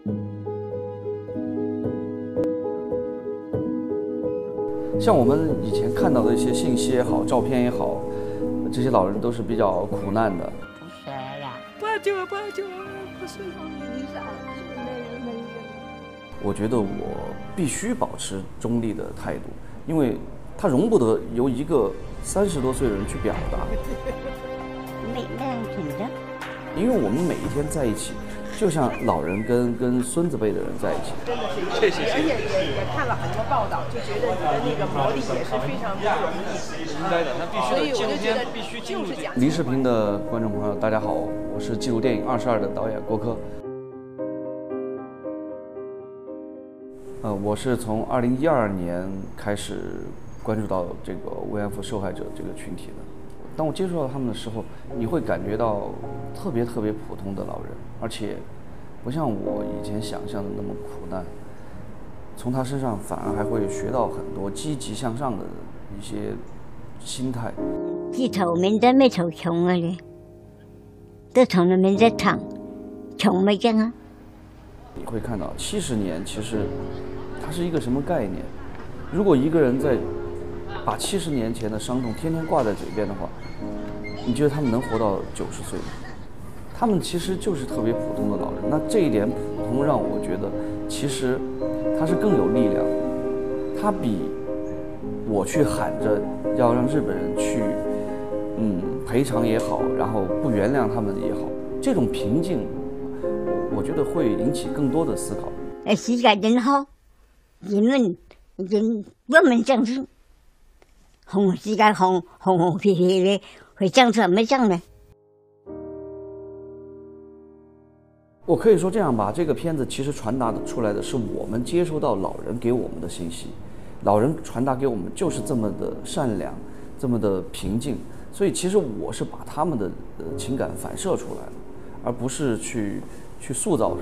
像我们以前看到的一些信息也好，照片也好，这些老人都是比较苦难的。 不是呀， 不要救了，不要救了，我身上有一伤，没人。 我觉得我必须保持中立的态度，因为他容不得由一个30多岁的人去表达。 没人听的。 因为我们每一天在一起，就像老人跟孙子辈的人在一起。 真的是，而且也看了很多报道，就觉得你的那个磨砺也是非常不容易。 应该的，那必须所以我就觉得必须进入就是讲。 离视频的观众朋友，大家好，我是纪录电影22的导演郭柯。我是从2012年开始关注到这个慰安妇受害者这个群体的。当我接触到他们的时候，你会感觉到特别普通的老人，而且不像我以前想象的那么苦难。从他身上反而还会学到很多积极向上的一些心态。 街头面都没头穷啊嘞，都从那边在躺，穷没劲啊。 你会看到70年其实它是一个什么概念？如果一个人在把70年前的伤痛天天挂在嘴边的话，你觉得他们能活到90岁吗？他们其实就是特别普通的老人。那这一点普通让我觉得，其实他是更有力量。他比我去喊着要让日本人去，赔偿也好，然后不原谅他们也好，这种平静，我觉得会引起更多的思考。 世界真好，人我们这样子，世界红皮皮的，会这样子没这样的。 我可以说这样吧，这个片子其实传达出来的是我们接收到老人给我们的信息，老人传达给我们就是这么的善良，这么的平静，所以其实我是把他们的情感反射出来了，而不是去塑造什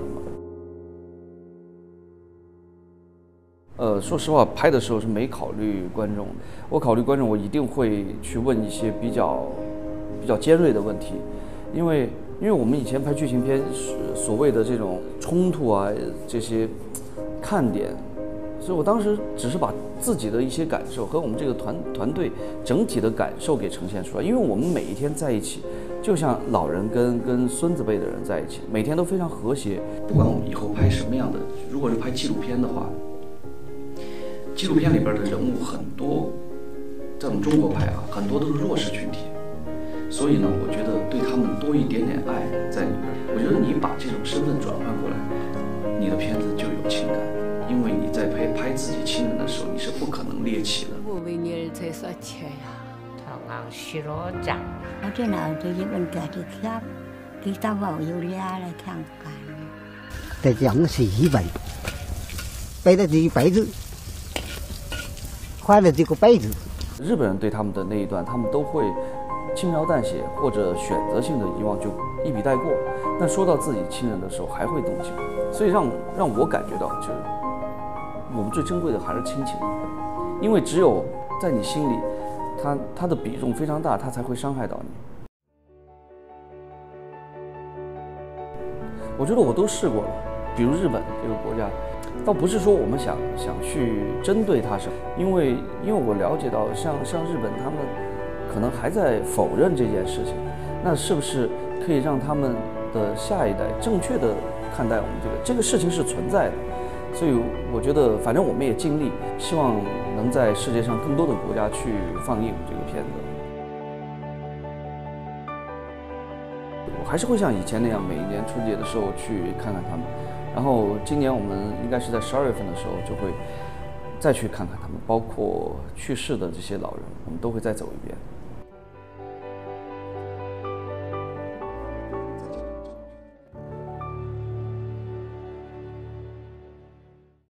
么。说实话，拍的时候是没考虑观众，我考虑观众，我一定会去问一些比较尖锐的问题，因为我们以前拍剧情片，所谓的这种冲突啊，这些看点，所以我当时只是把自己的一些感受和我们这个团队整体的感受给呈现出来。因为我们每一天在一起，就像老人跟孙子辈的人在一起，每天都非常和谐。不管我们以后拍什么样的，如果是拍纪录片的话，纪录片里边的人物很多，在我们中国拍啊，很多都是弱势群体。所以呢，我觉得对他们多一点点爱在里边。我觉得你把这种身份转换过来，你的片子就有情感，因为你在拍自己亲人的时候，你是不可能猎奇的。 我为你儿才说钱呀， 他讲许多张，我这哪就一问家的看，给他网友俩来看看。 在讲是一本，背的这一辈子，花了这个辈子。 日本人对他们的那一段，他们都会轻描淡写或者选择性的遗忘，就一笔带过。但说到自己亲人的时候，还会动情，所以让我感觉到，就是我们最珍贵的还是亲情，因为只有在你心里，它的比重非常大，它才会伤害到你。我觉得我都试过了，比如日本这个国家，倒不是说我们想去针对它什么，因为我了解到像日本他们可能还在否认这件事情，那是不是可以让他们的下一代正确的看待我们这个事情是存在的？所以我觉得，反正我们也尽力，希望能在世界上更多的国家去放映这个片子。我还是会像以前那样，每一年春节的时候去看看他们。然后今年我们应该是在12月份的时候就会再去看看他们，包括去世的这些老人，我们都会再走一遍。